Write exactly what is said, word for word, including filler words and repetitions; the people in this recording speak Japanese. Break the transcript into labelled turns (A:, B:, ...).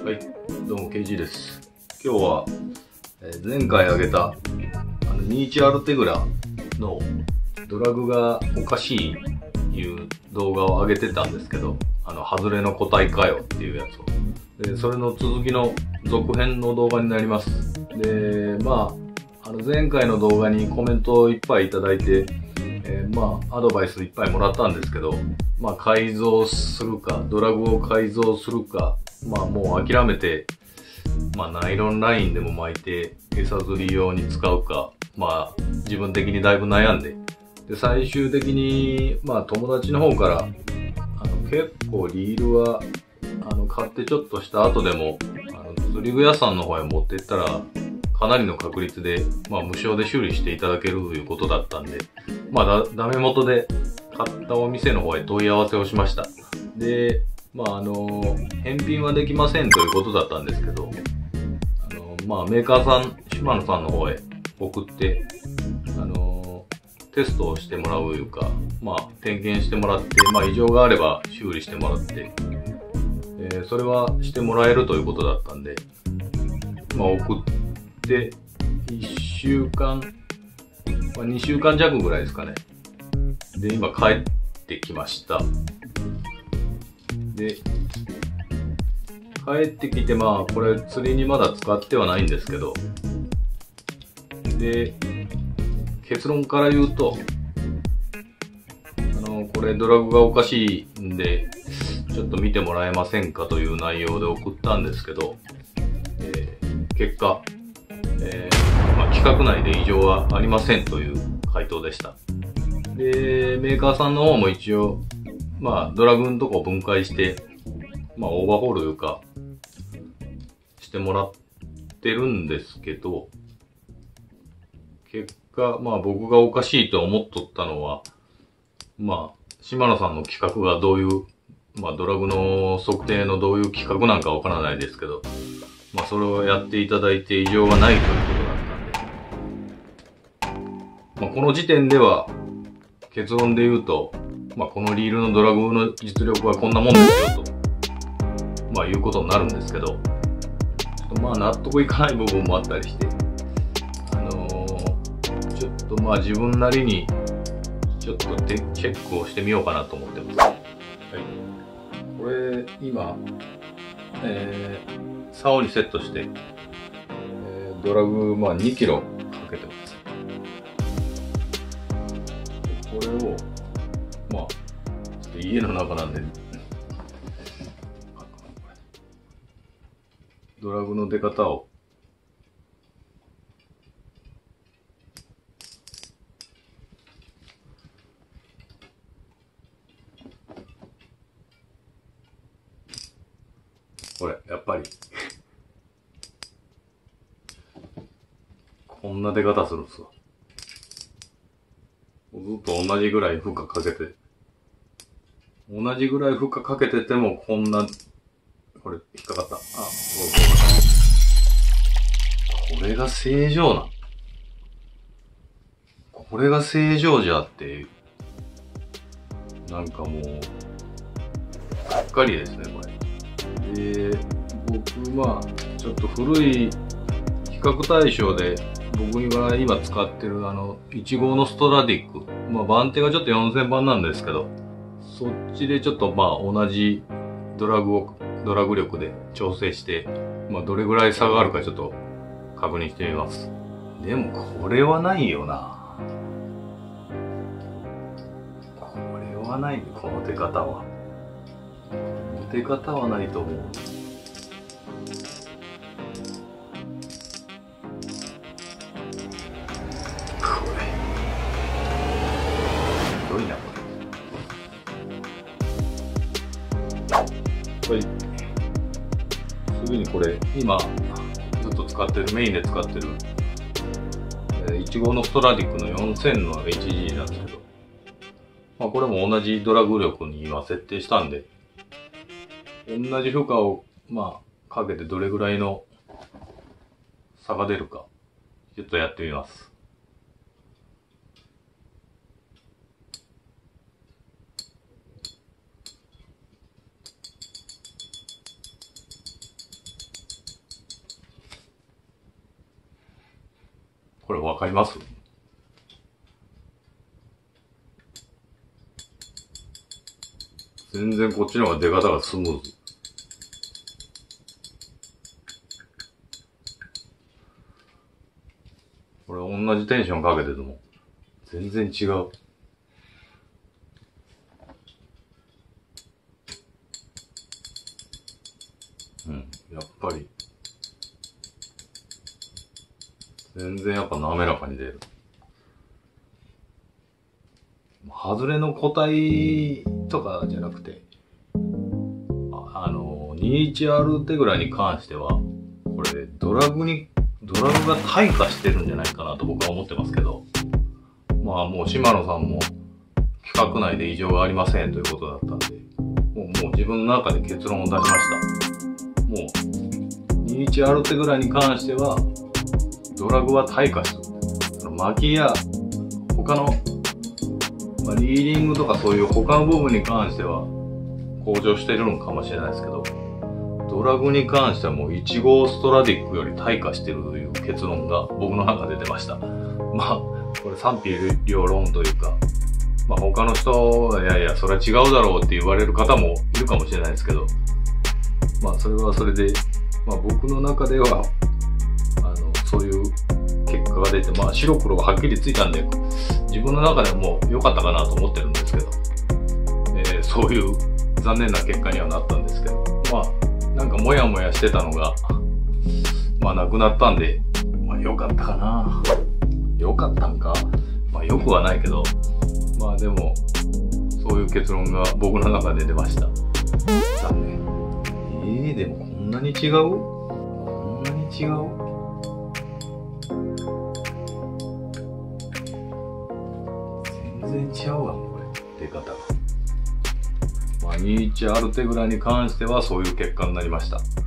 A: はい、どうも ケージー です。今日は、えー、前回あげたあのにじゅういちアルテグラのドラグがおかしいいう動画を上げてたんですけど、あの外れの個体かよっていうやつを。で、それの続きの続編の動画になります。で、まあ、あの前回の動画にコメントをいっぱいいただいて、えー、まあ、アドバイスいっぱいもらったんですけど、まあ、改造するか、ドラグを改造するか、まあ、もう諦めて、まあ、ナイロンラインでも巻いて、餌釣り用に使うか、まあ、自分的にだいぶ悩んで、で、最終的に、まあ、友達の方から、あの、結構リールは、あの、買ってちょっとした後でも、あの、釣り具屋さんの方へ持っていったら、かなりの確率で、まあ、無償で修理していただけるということだったんで、まあ、だ、ダメ元で買ったお店の方へ問い合わせをしました。で、まあ、あの、返品はできませんということだったんですけど、あの、まあ、メーカーさん、シマノさんの方へ送って、あの、テストをしてもらうというか、まあ、点検してもらって、まあ、異常があれば修理してもらって、えー、それはしてもらえるということだったんで、まあ、送って、いっしゅうかん、まあ、にしゅうかん弱ぐらいですかね。で、今帰ってきました。で、帰ってきて、まあ、これ釣りにまだ使ってはないんですけど、で、結論から言うと、あの、これドラグがおかしいんで、ちょっと見てもらえませんかという内容で送ったんですけど、えー、結果、えーまあ、規格内で異常はありませんという回答でした。で、メーカーさんの方も一応、まあ、ドラグのとこを分解して、まあ、オーバーホールというか、してもらってるんですけど、結果、まあ僕がおかしいと思っとったのは、まあ、島野さんの企画がどういう、まあドラグの測定のどういう企画なんかわからないですけど、まあそれをやっていただいて異常がないということだったんで、まあこの時点では結論で言うと、まあこのリールのドラグの実力はこんなもんですよと、まあいうことになるんですけど、ちょっとまあ納得いかない部分もあったりして、あのー、ちょっとまあ自分なりにちょっとチェックをしてみようかなと思ってます。はい。これ今、えー、竿にセットして、えー、ドラグまあにキロかけてます。これを、まあ、ちょっと家の中なんで、ドラグの出方をこれやっぱりこんな出方するんですわ。ずっと同じぐらい負荷かけて、同じぐらい負荷かけててもこんな、これ引っかかった。あ、これが正常なんこれが正常じゃって、なんかもう、がっかりですね、これ。で、僕、まあ、ちょっと古い比較対象で、僕が今使ってるあの、いち号のストラディック。まあ、番手がちょっとよんせんばんなんですけど、そっちでちょっとまあ、同じドラグを、ドラグ力で調整して、まあ、どれぐらい差があるかちょっと確認してみます。でも、これはないよな。これはない、この出方は。この出方はないと思う。ひどいな、これ。はい。すぐにこれ、今、ずっと使ってる、メインで使ってる、えー、いち号のストラディックのよんせんの エイチジー なんですけど、まあこれも同じドラグ力に今設定したんで、同じ負荷を、まあ、かけてどれぐらいの差が出るか、ちょっとやってみます。 これわかります？全然こっちの方が出方がスムーズ。これ同じテンションかけてても全然違う。うん、やっぱり全然やっぱ滑らかに出る。外れの個体とかじゃなくて、あ, あの にじゅういちアール テグラに関してはこれドラグにドラグが退化してるんじゃないかなと僕は思ってますけど、まあもう島野さんも企画内で異常がありませんということだったんで、もうもう自分の中で結論を出しました。もう にじゅういちアール テグラに関してはドラグは退化する。巻きや他の、まあ、リーディングとかそういう他の部分に関しては向上してるのかもしれないですけど、ドラグに関してはもういち号ストラディックより退化してるという結論が僕の中で出ました。まあこれ賛否両論というか、まあ他の人はいやいやそれは違うだろうって言われる方もいるかもしれないですけど、まあそれはそれで、まあ僕の中ではあのそういう結果が出て、まあ白黒がはっきりついたんで自分の中でも良かったかなと思ってるんですけど、えー、そういう残念な結果にはなったんですけど、まあなんかモヤモヤしてたのがまあなくなったんで、まあ良かったかな。良かったんか、まあ良くはないけど、まあでもそういう結論が僕の中で出ました。残念。えー、でもこんなに違う？こんなに違う？全然違うわ、これ。出方が。まあ、にじゅういちアール テグラに関してはそういう結果になりました。